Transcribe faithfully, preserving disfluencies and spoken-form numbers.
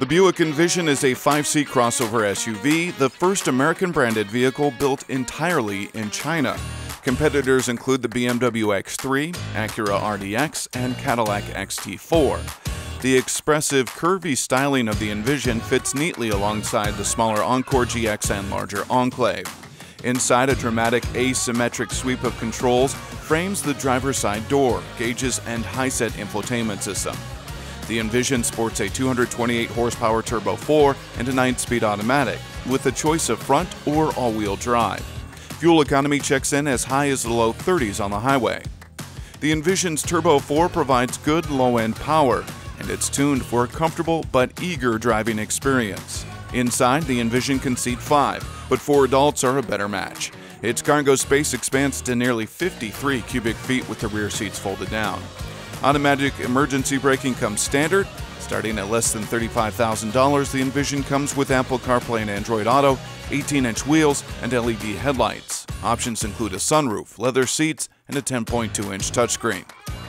The Buick Envision is a five-seat crossover S U V, the first American-branded vehicle built entirely in China. Competitors include the B M W X three, Acura R D X, and Cadillac X T four. The expressive, curvy styling of the Envision fits neatly alongside the smaller Encore G X and larger Enclave. Inside, a dramatic asymmetric sweep of controls frames the driver's side door, gauges, and high-set infotainment system. The Envision sports a two hundred twenty-eight horsepower Turbo four and a nine-speed automatic, with a choice of front or all-wheel drive. Fuel economy checks in as high as the low thirties on the highway. The Envision's Turbo four provides good low-end power, and it's tuned for a comfortable but eager driving experience. Inside, the Envision can seat five, but four adults are a better match. Its cargo space expands to nearly fifty-three cubic feet with the rear seats folded down. Automatic emergency braking comes standard. Starting at less than thirty-five thousand dollars, the Envision comes with Apple CarPlay and Android Auto, eighteen inch wheels, and L E D headlights. Options include a sunroof, leather seats, and a ten point two inch touchscreen.